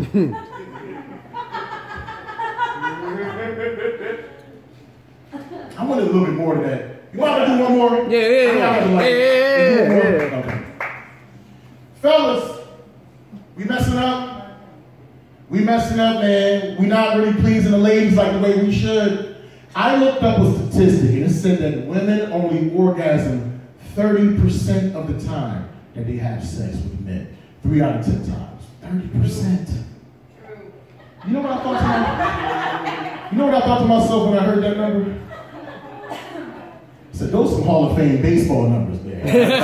I want a little bit more than that. You want to do one more? Yeah. Okay. Fellas, we messing up. We messing up, man. We not really pleasing the ladies like the way we should. I looked up a statistic and it said that women only orgasm 30% of the time that they have sex with men. 3 out of 10 times. 30%. You know what I thought to myself when I heard that number? I said, those are some Hall of Fame baseball numbers, man.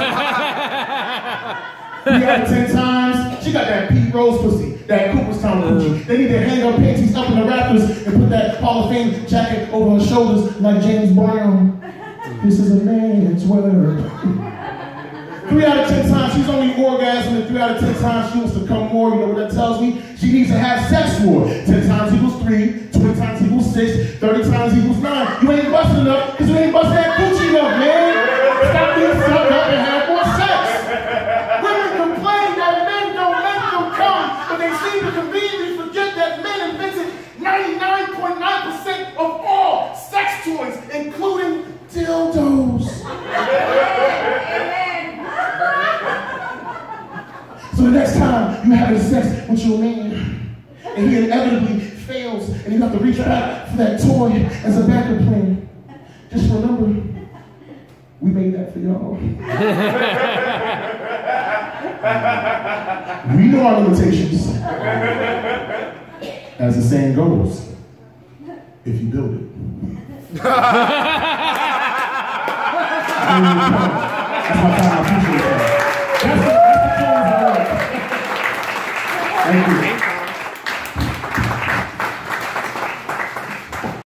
3 out of 10 times, she got that Pete Rose pussy, that Cooperstown coochie. They need to hang her panties up in the rafters and put that Hall of Fame jacket over her shoulders like James Brown. This is a man's world. 3 out of 10 times, she's only orgasming, and 3 out of 10 times she wants to come more. You know what that tells me? She needs to have sex more. 10 times equals 3, 20 times equals 6, 30 times equals 9. You ain't busting enough because you ain't busting that coochie enough, man. Stop being sucked up and have more sex. Women complain that men don't let them come, but they seem to conveniently forget that men invented 99.9% of all sex toys, including dildos. So the next time you having sex with your man, and he inevitably fails, and you have to reach back for that toy as a backup plan, just remember, we made that for y'all. We know our limitations. As the saying goes, if you build it. That's my final